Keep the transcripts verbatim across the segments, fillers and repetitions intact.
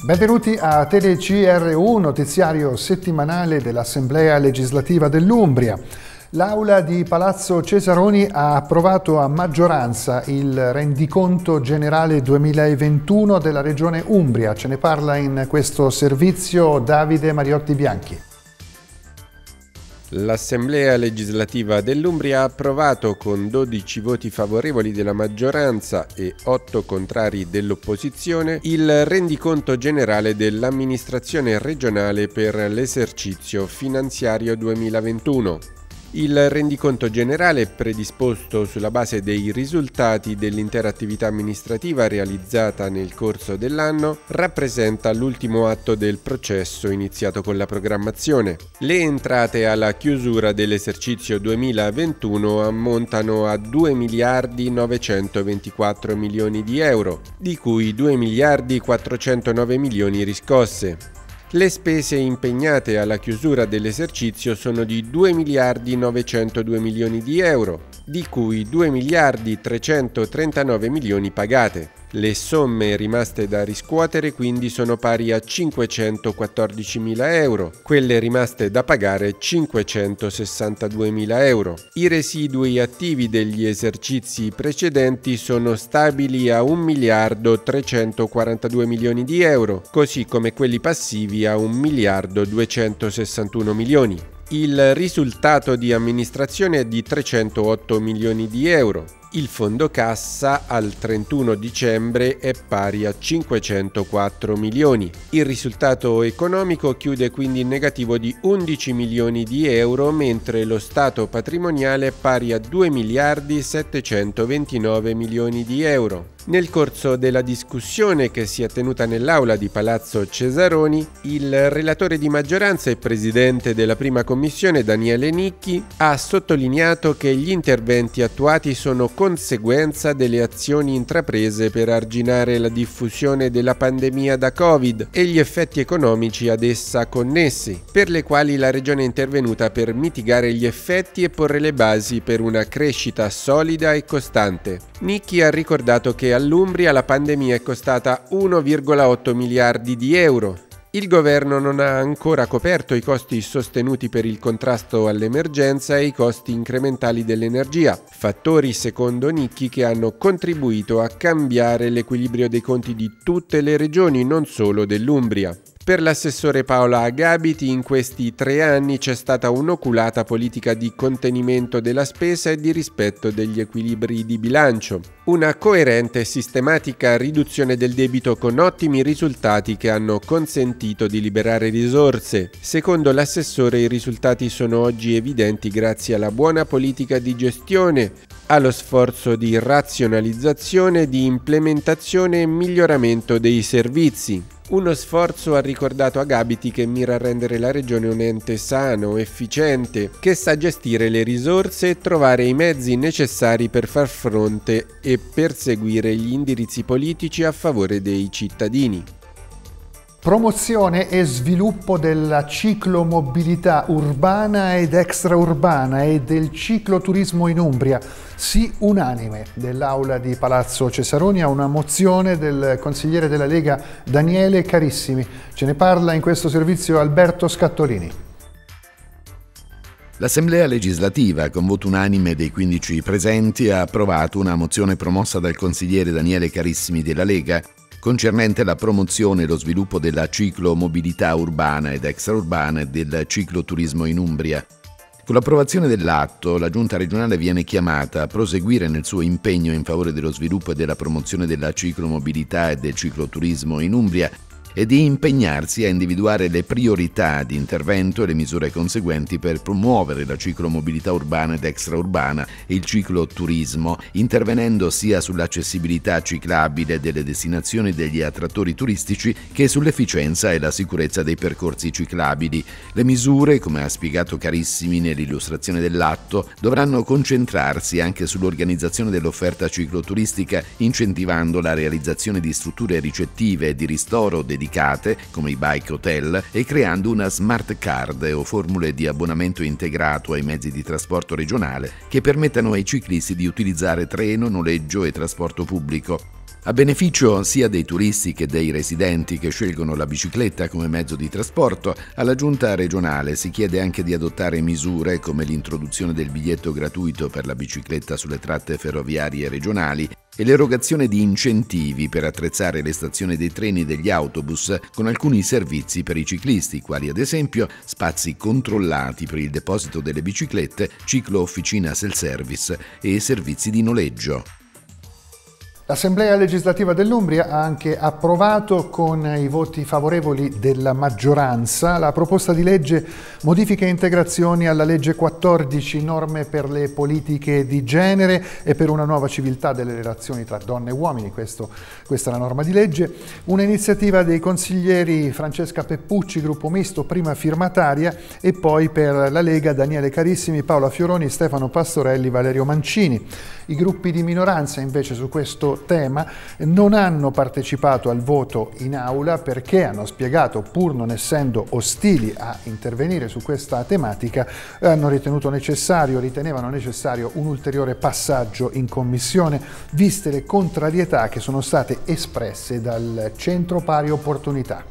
Benvenuti a Tele C R U, notiziario settimanale dell'Assemblea legislativa dell'Umbria. L'Aula di Palazzo Cesaroni ha approvato a maggioranza il rendiconto generale duemilaventuno della Regione Umbria. Ce ne parla in questo servizio Davide Mariotti Bianchi. L'Assemblea legislativa dell'Umbria ha approvato con dodici voti favorevoli della maggioranza e otto contrari dell'opposizione il rendiconto generale dell'amministrazione regionale per l'esercizio finanziario duemilaventuno. Il rendiconto generale, predisposto sulla base dei risultati dell'intera attività amministrativa realizzata nel corso dell'anno, rappresenta l'ultimo atto del processo iniziato con la programmazione. Le entrate alla chiusura dell'esercizio duemilaventuno ammontano a due miliardi novecentoventiquattro milioni di euro, di cui due miliardi quattrocentonove milioni riscosse. Le spese impegnate alla chiusura dell'esercizio sono di due miliardi novecentodue milioni di euro, di cui due miliardi trecentotrentanove milioni pagate. Le somme rimaste da riscuotere quindi sono pari a cinquecentoquattordicimila euro, quelle rimaste da pagare cinquecentosessantaduemila euro. I residui attivi degli esercizi precedenti sono stabili a un miliardo trecentoquarantadue milioni di euro, così come quelli passivi a un miliardo duecentosessantuno milioni. Il risultato di amministrazione è di trecentootto milioni di euro. Il fondo cassa al trentuno dicembre è pari a cinquecentoquattro milioni. Il risultato economico chiude quindi in negativo di undici milioni di euro, mentre lo stato patrimoniale è pari a due miliardi settecentoventinove milioni di euro. Nel corso della discussione che si è tenuta nell'aula di Palazzo Cesaroni, il relatore di maggioranza e presidente della prima commissione Daniele Nicchi ha sottolineato che gli interventi attuati sono conseguenza delle azioni intraprese per arginare la diffusione della pandemia da Covid e gli effetti economici ad essa connessi, per le quali la Regione è intervenuta per mitigare gli effetti e porre le basi per una crescita solida e costante. Nicchi ha ricordato che all'Umbria la pandemia è costata uno virgola otto miliardi di euro. Il governo non ha ancora coperto i costi sostenuti per il contrasto all'emergenza e i costi incrementali dell'energia, fattori secondo Nicchi che hanno contribuito a cambiare l'equilibrio dei conti di tutte le regioni, non solo dell'Umbria. Per l'assessore Paola Agabiti in questi tre anni c'è stata un'oculata politica di contenimento della spesa e di rispetto degli equilibri di bilancio. Una coerente e sistematica riduzione del debito con ottimi risultati che hanno consentito di liberare risorse. Secondo l'assessore i risultati sono oggi evidenti grazie alla buona politica di gestione, allo sforzo di razionalizzazione, di implementazione e miglioramento dei servizi. Uno sforzo, ha ricordato Agabiti, che mira a rendere la Regione un ente sano, efficiente, che sa gestire le risorse e trovare i mezzi necessari per far fronte e perseguire gli indirizzi politici a favore dei cittadini. Promozione e sviluppo della ciclomobilità urbana ed extraurbana e del cicloturismo in Umbria. Sì unanime dell'Aula di Palazzo Cesaroni a una mozione del consigliere della Lega Daniele Carissimi. Ce ne parla in questo servizio Alberto Scattolini. L'Assemblea legislativa, con voto unanime dei quindici presenti, ha approvato una mozione promossa dal consigliere Daniele Carissimi della Lega concernente la promozione e lo sviluppo della ciclomobilità urbana ed extraurbana e del cicloturismo in Umbria. Con l'approvazione dell'atto, la Giunta regionale viene chiamata a proseguire nel suo impegno in favore dello sviluppo e della promozione della ciclomobilità e del cicloturismo in Umbria e di impegnarsi a individuare le priorità di intervento e le misure conseguenti per promuovere la ciclomobilità urbana ed extraurbana e il cicloturismo, intervenendo sia sull'accessibilità ciclabile delle destinazioni degli attrattori turistici che sull'efficienza e la sicurezza dei percorsi ciclabili. Le misure, come ha spiegato Carissimi nell'illustrazione dell'atto, dovranno concentrarsi anche sull'organizzazione dell'offerta cicloturistica, incentivando la realizzazione di strutture ricettive e di ristoro dedicate come i bike hotel e creando una smart card o formule di abbonamento integrato ai mezzi di trasporto regionale che permettano ai ciclisti di utilizzare treno, noleggio e trasporto pubblico. A beneficio sia dei turisti che dei residenti che scelgono la bicicletta come mezzo di trasporto, alla Giunta regionale si chiede anche di adottare misure come l'introduzione del biglietto gratuito per la bicicletta sulle tratte ferroviarie regionali e l'erogazione di incentivi per attrezzare le stazioni dei treni e degli autobus con alcuni servizi per i ciclisti, quali ad esempio spazi controllati per il deposito delle biciclette, ciclo officina self-service e servizi di noleggio. L'Assemblea legislativa dell'Umbria ha anche approvato con i voti favorevoli della maggioranza la proposta di legge modifiche e integrazioni alla legge quattordici, norme per le politiche di genere e per una nuova civiltà delle relazioni tra donne e uomini. Questo, questa è la norma di legge. Un'iniziativa dei consiglieri Francesca Peppucci, gruppo misto, prima firmataria, e poi per la Lega Daniele Carissimi, Paola Fioroni, Stefano Pastorelli, Valerio Mancini. I gruppi di minoranza invece su questo tema non hanno partecipato al voto in aula perché hanno spiegato, pur non essendo ostili a intervenire su questa tematica, hanno ritenuto necessario, ritenevano necessario un ulteriore passaggio in commissione, viste le contrarietà che sono state espresse dal Centro Pari Opportunità.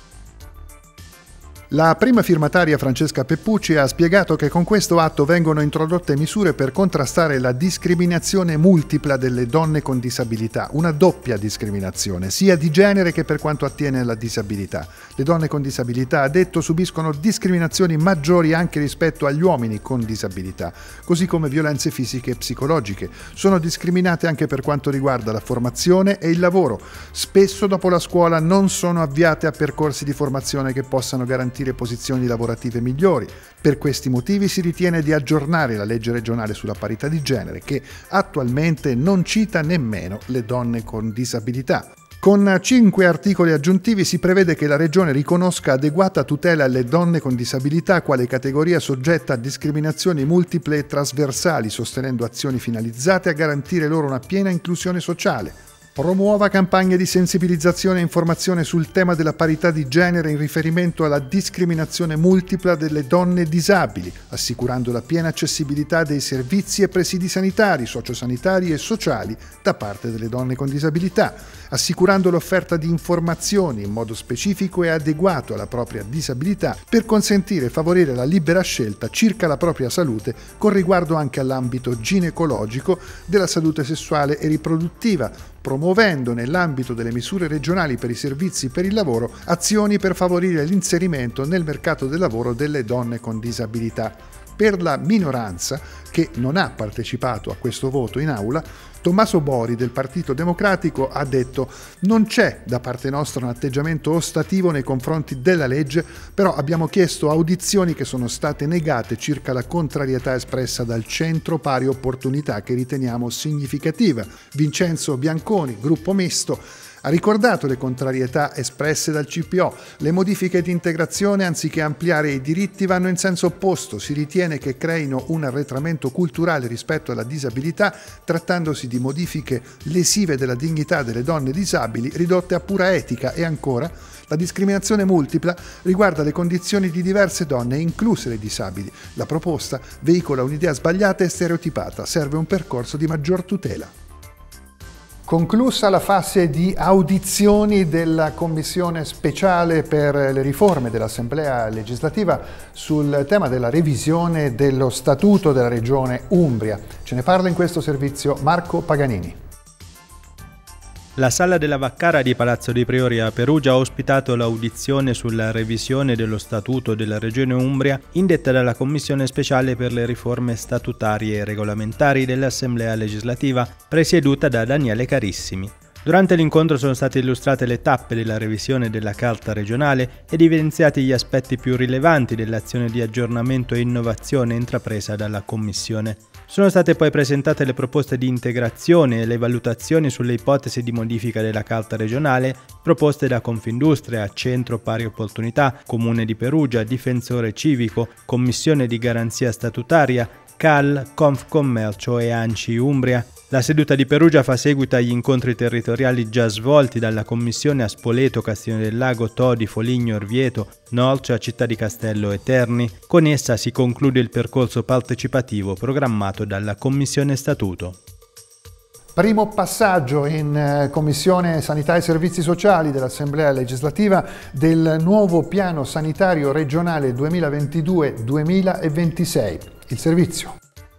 La prima firmataria Francesca Peppucci ha spiegato che con questo atto vengono introdotte misure per contrastare la discriminazione multipla delle donne con disabilità, una doppia discriminazione, sia di genere che per quanto attiene alla disabilità. Le donne con disabilità, ha detto, subiscono discriminazioni maggiori anche rispetto agli uomini con disabilità, così come violenze fisiche e psicologiche. Sono discriminate anche per quanto riguarda la formazione e il lavoro. Spesso dopo la scuola non sono avviate a percorsi di formazione che possano garantire posizioni lavorative migliori. Per questi motivi si ritiene di aggiornare la legge regionale sulla parità di genere, che attualmente non cita nemmeno le donne con disabilità. Con cinque articoli aggiuntivi si prevede che la Regione riconosca adeguata tutela alle donne con disabilità quale categoria soggetta a discriminazioni multiple e trasversali, sostenendo azioni finalizzate a garantire loro una piena inclusione sociale. Promuova campagne di sensibilizzazione e informazione sul tema della parità di genere in riferimento alla discriminazione multipla delle donne disabili, assicurando la piena accessibilità dei servizi e presidi sanitari, sociosanitari e sociali da parte delle donne con disabilità, assicurando l'offerta di informazioni in modo specifico e adeguato alla propria disabilità per consentire e favorire la libera scelta circa la propria salute con riguardo anche all'ambito ginecologico, della salute sessuale e riproduttiva, promuovendo nell'ambito delle misure regionali per i servizi per il lavoro azioni per favorire l'inserimento nel mercato del lavoro delle donne con disabilità. Per la minoranza, che non ha partecipato a questo voto in aula, Tommaso Bori del Partito Democratico ha detto: non c'è da parte nostra un atteggiamento ostativo nei confronti della legge, però abbiamo chiesto audizioni che sono state negate circa la contrarietà espressa dal Centro Pari Opportunità, che riteniamo significativa. Vincenzo Bianconi, gruppo misto, ha ricordato le contrarietà espresse dal C P O. Le modifiche di integrazione, anziché ampliare i diritti, vanno in senso opposto. Si ritiene che creino un arretramento culturale rispetto alla disabilità, trattandosi di modifiche lesive della dignità delle donne disabili, ridotte a pura etica. E ancora, la discriminazione multipla riguarda le condizioni di diverse donne, incluse le disabili. La proposta veicola un'idea sbagliata e stereotipata. Serve un percorso di maggior tutela. Conclusa la fase di audizioni della Commissione speciale per le riforme dell'Assemblea legislativa sul tema della revisione dello Statuto della Regione Umbria. Ce ne parla in questo servizio Marco Paganini. La Sala della Vaccara di Palazzo dei Priori a Perugia ha ospitato l'audizione sulla revisione dello Statuto della Regione Umbria indetta dalla Commissione speciale per le riforme statutarie e regolamentari dell'Assemblea legislativa, presieduta da Daniele Carissimi. Durante l'incontro sono state illustrate le tappe della revisione della Carta regionale ed evidenziati gli aspetti più rilevanti dell'azione di aggiornamento e innovazione intrapresa dalla Commissione. Sono state poi presentate le proposte di integrazione e le valutazioni sulle ipotesi di modifica della Carta regionale proposte da Confindustria, Centro Pari Opportunità, Comune di Perugia, Difensore Civico, Commissione di Garanzia Statutaria, C A L, Confcommercio e ANCI Umbria. La seduta di Perugia fa seguito agli incontri territoriali già svolti dalla Commissione a Spoleto, Castione del Lago, Todi, Foligno, Orvieto, Norcia, Città di Castello e Terni. Con essa si conclude il percorso partecipativo programmato dalla Commissione Statuto. Primo passaggio in Commissione Sanità e Servizi Sociali dell'Assemblea legislativa del nuovo piano sanitario regionale duemilaventidue duemilaventisei. Il servizio.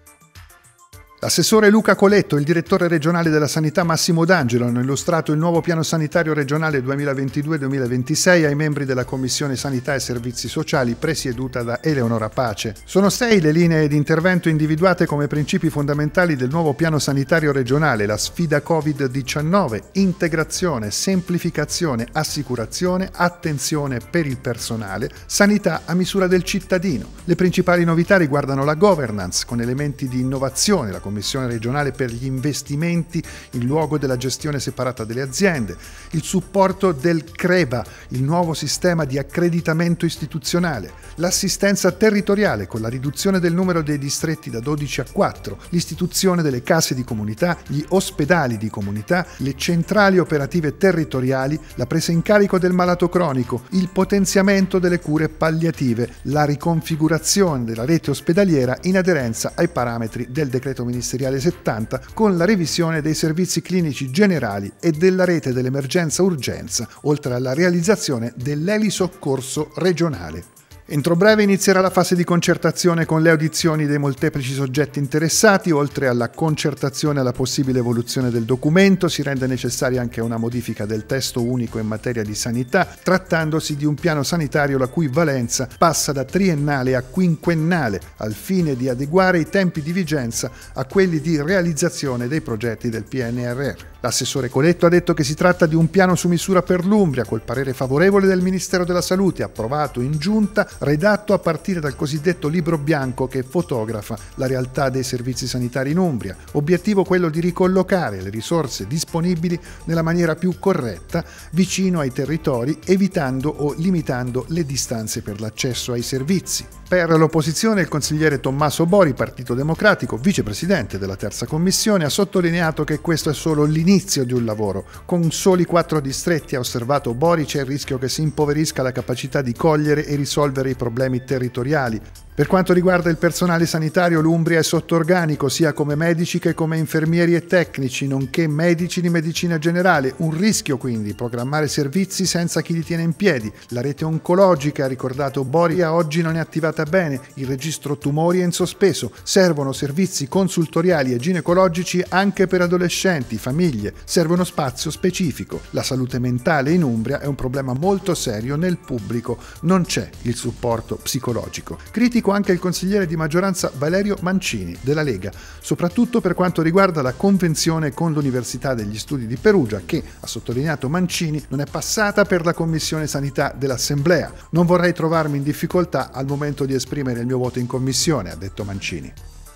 L'assessore Luca Coletto e il direttore regionale della sanità Massimo D'Angelo hanno illustrato il nuovo piano sanitario regionale duemilaventidue duemilaventisei ai membri della Commissione Sanità e Servizi Sociali presieduta da Eleonora Pace. Sono sei le linee di intervento individuate come principi fondamentali del nuovo piano sanitario regionale: la sfida covid diciannove, integrazione, semplificazione, assicurazione, attenzione per il personale, sanità a misura del cittadino. Le principali novità riguardano la governance con elementi di innovazione, la Commissione regionale per gli investimenti in luogo della gestione separata delle aziende, il supporto del CREBA, il nuovo sistema di accreditamento istituzionale, l'assistenza territoriale con la riduzione del numero dei distretti da dodici a quattro, l'istituzione delle case di comunità, gli ospedali di comunità, le centrali operative territoriali, la presa in carico del malato cronico, il potenziamento delle cure palliative, la riconfigurazione della rete ospedaliera in aderenza ai parametri del decreto ministeriale settanta, con la revisione dei servizi clinici generali e della rete dell'emergenza urgenza, oltre alla realizzazione dell'elisoccorso regionale. Entro breve inizierà la fase di concertazione con le audizioni dei molteplici soggetti interessati. Oltre alla concertazione e alla possibile evoluzione del documento, si rende necessaria anche una modifica del testo unico in materia di sanità, trattandosi di un piano sanitario la cui valenza passa da triennale a quinquennale, al fine di adeguare i tempi di vigenza a quelli di realizzazione dei progetti del P N R R. L'assessore Coletto ha detto che si tratta di un piano su misura per l'Umbria, col parere favorevole del Ministero della Salute, approvato in giunta, redatto a partire dal cosiddetto libro bianco che fotografa la realtà dei servizi sanitari in Umbria. Obiettivo quello di ricollocare le risorse disponibili nella maniera più corretta, vicino ai territori, evitando o limitando le distanze per l'accesso ai servizi. Per l'opposizione, il consigliere Tommaso Bori, Partito Democratico, vicepresidente della terza commissione, ha sottolineato che questo è solo l'inizio di un lavoro. Con soli quattro distretti, ha osservato Bori, c'è il rischio che si impoverisca la capacità di cogliere e risolvere i problemi territoriali. Per quanto riguarda il personale sanitario, l'Umbria è sotto organico, sia come medici che come infermieri e tecnici, nonché medici di medicina generale. Un rischio quindi programmare servizi senza chi li tiene in piedi. La rete oncologica, ha ricordato Bori, a oggi non è attivata bene. Il registro tumori è in sospeso. Servono servizi consultoriali e ginecologici anche per adolescenti, famiglie. Serve uno spazio specifico. La salute mentale in Umbria è un problema molto serio nel pubblico. Non c'è il supporto psicologico. Critico anche il consigliere di maggioranza Valerio Mancini della Lega, soprattutto per quanto riguarda la convenzione con l'Università degli Studi di Perugia che, ha sottolineato Mancini, non è passata per la Commissione Sanità dell'Assemblea. Non vorrei trovarmi in difficoltà al momento di esprimere il mio voto in commissione, ha detto Mancini.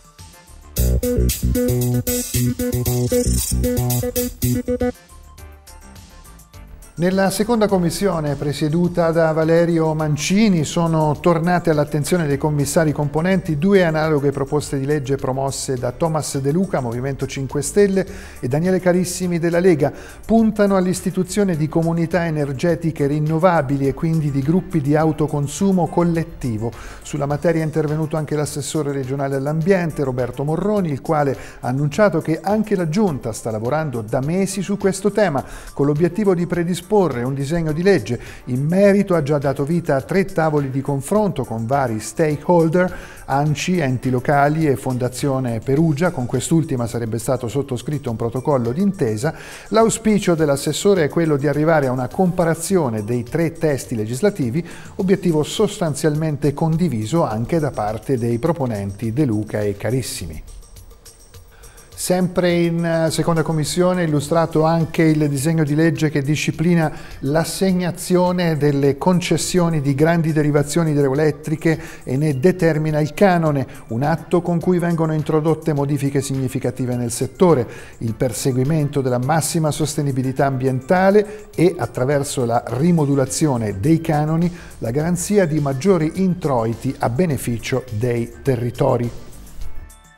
Nella seconda commissione, presieduta da Valerio Mancini, sono tornate all'attenzione dei commissari componenti due analoghe proposte di legge promosse da Thomas De Luca, Movimento cinque Stelle, e Daniele Carissimi della Lega. Puntano all'istituzione di comunità energetiche rinnovabili e quindi di gruppi di autoconsumo collettivo. Sulla materia è intervenuto anche l'assessore regionale all'ambiente, Roberto Morroni, il quale ha annunciato che anche la Giunta sta lavorando da mesi su questo tema, con l'obiettivo di predisporre un disegno di legge. In merito ha già dato vita a tre tavoli di confronto con vari stakeholder, A N C I, enti locali e Fondazione Perugia. Con quest'ultima sarebbe stato sottoscritto un protocollo d'intesa. L'auspicio dell'assessore è quello di arrivare a una comparazione dei tre testi legislativi, obiettivo sostanzialmente condiviso anche da parte dei proponenti De Luca e Carissimi. Sempre in seconda commissione è illustrato anche il disegno di legge che disciplina l'assegnazione delle concessioni di grandi derivazioni idroelettriche e ne determina il canone, un atto con cui vengono introdotte modifiche significative nel settore, il perseguimento della massima sostenibilità ambientale e, attraverso la rimodulazione dei canoni, la garanzia di maggiori introiti a beneficio dei territori.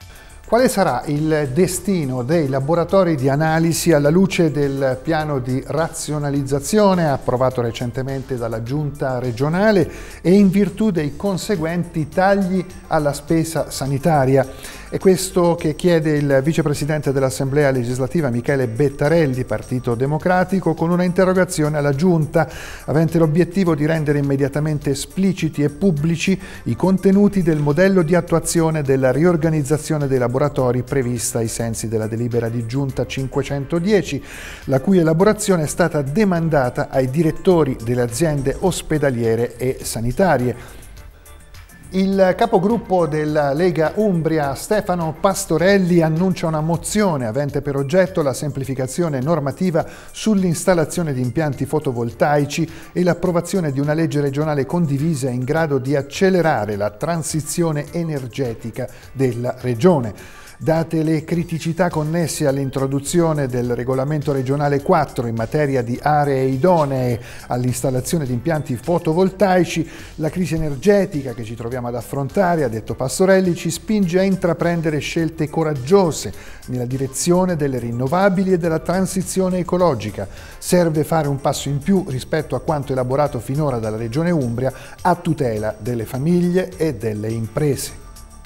Quale sarà il destino dei laboratori di analisi alla luce del piano di razionalizzazione approvato recentemente dalla Giunta regionale e in virtù dei conseguenti tagli alla spesa sanitaria? È questo che chiede il vicepresidente dell'Assemblea legislativa Michele Bettarelli, Partito Democratico, con una interrogazione alla Giunta avente l'obiettivo di rendere immediatamente espliciti e pubblici i contenuti del modello di attuazione della riorganizzazione dei laboratori prevista ai sensi della delibera di Giunta cinquecentodieci, la cui elaborazione è stata demandata ai direttori delle aziende ospedaliere e sanitarie. Il capogruppo della Lega Umbria, Stefano Pastorelli, annuncia una mozione avente per oggetto la semplificazione normativa sull'installazione di impianti fotovoltaici e l'approvazione di una legge regionale condivisa in grado di accelerare la transizione energetica della regione. Date le criticità connesse all'introduzione del regolamento regionale quattro in materia di aree idonee all'installazione di impianti fotovoltaici, la crisi energetica che ci troviamo ad affrontare, ha detto Pastorelli, ci spinge a intraprendere scelte coraggiose nella direzione delle rinnovabili e della transizione ecologica. Serve fare un passo in più rispetto a quanto elaborato finora dalla Regione Umbria a tutela delle famiglie e delle imprese.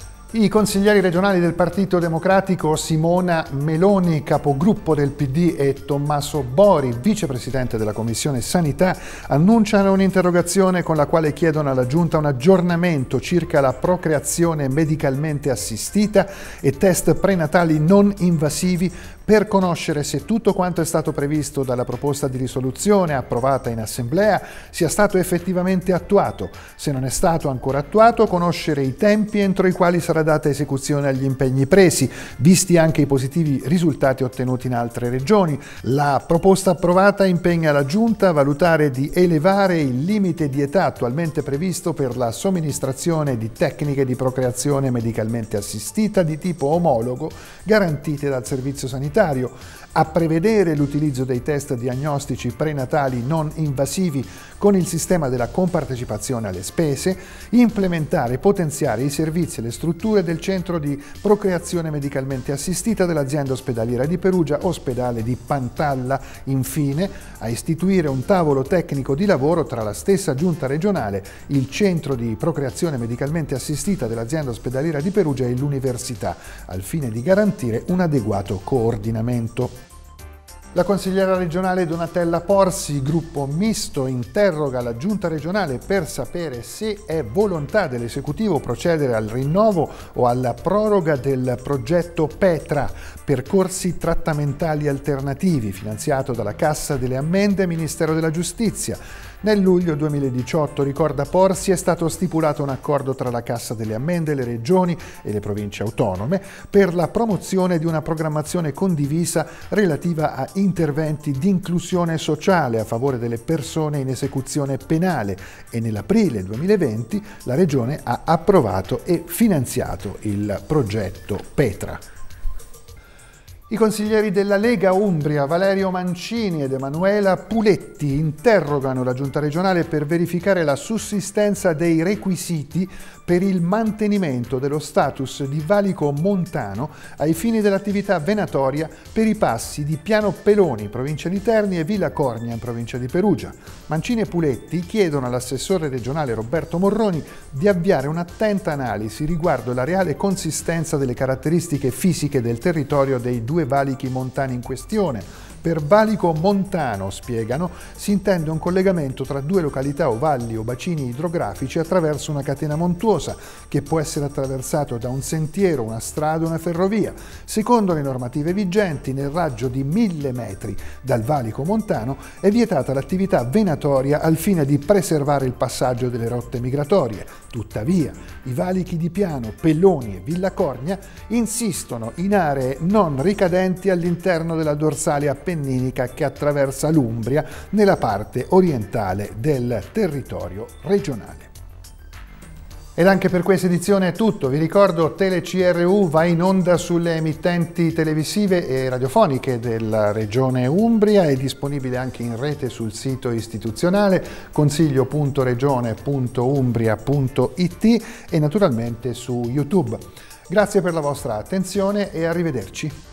I consiglieri regionali del Partito Democratico Simona Meloni, capogruppo del P D, e Tommaso Bori, vicepresidente della Commissione Sanità, annunciano un'interrogazione con la quale chiedono alla Giunta un aggiornamento circa la procreazione medicalmente assistita e test prenatali non invasivi per conoscere se tutto quanto è stato previsto dalla proposta di risoluzione approvata in Assemblea sia stato effettivamente attuato. Se non è stato ancora attuato, conoscere i tempi entro i quali sarà data esecuzione agli impegni presi, visti anche i positivi risultati ottenuti in altre regioni. La proposta approvata impegna la Giunta a valutare di elevare il limite di età attualmente previsto per la somministrazione di tecniche di procreazione medicalmente assistita di tipo omologo garantite dal Servizio Sanitario, a prevedere l'utilizzo dei test diagnostici prenatali non invasivi con il sistema della compartecipazione alle spese, implementare e potenziare i servizi e le strutture del centro di procreazione medicalmente assistita dell'azienda ospedaliera di Perugia, ospedale di Pantalla, infine a istituire un tavolo tecnico di lavoro tra la stessa giunta regionale, il centro di procreazione medicalmente assistita dell'azienda ospedaliera di Perugia e l'università, al fine di garantire un adeguato coordinamento. La consigliera regionale Donatella Porsi, gruppo misto, interroga la giunta regionale per sapere se è volontà dell'esecutivo procedere al rinnovo o alla proroga del progetto Petra, percorsi trattamentali alternativi, finanziato dalla Cassa delle Ammende e Ministero della Giustizia. Nel luglio duemiladiciotto, ricorda Porsi, è stato stipulato un accordo tra la Cassa delle Ammende, le regioni e le province autonome per la promozione di una programmazione condivisa relativa a interventi di inclusione sociale a favore delle persone in esecuzione penale e nell'aprile duemilaventi la Regione ha approvato e finanziato il progetto Petra. I consiglieri della Lega Umbria, Valerio Mancini ed Emanuela Puletti, interrogano la Giunta regionale per verificare la sussistenza dei requisiti per il mantenimento dello status di valico montano ai fini dell'attività venatoria per i passi di Piano Peloni, provincia di Terni, e Villa Cornia, in provincia di Perugia. Mancini e Puletti chiedono all'assessore regionale Roberto Morroni di avviare un'attenta analisi riguardo la reale consistenza delle caratteristiche fisiche del territorio dei due valichi montani in questione. Per valico montano, spiegano, si intende un collegamento tra due località o valli o bacini idrografici attraverso una catena montuosa che può essere attraversato da un sentiero, una strada o una ferrovia. Secondo le normative vigenti, nel raggio di mille metri dal valico montano è vietata l'attività venatoria al fine di preservare il passaggio delle rotte migratorie. Tuttavia, i valichi di Piano, Pelloni e Villa Cornia insistono in aree non ricadenti all'interno della dorsale appenninica che attraversa l'Umbria nella parte orientale del territorio regionale. Ed anche per questa edizione è tutto. Vi ricordo Tele C R U va in onda sulle emittenti televisive e radiofoniche della Regione Umbria, è disponibile anche in rete sul sito istituzionale consiglio punto regione punto umbria punto it e naturalmente su YouTube. Grazie per la vostra attenzione e arrivederci.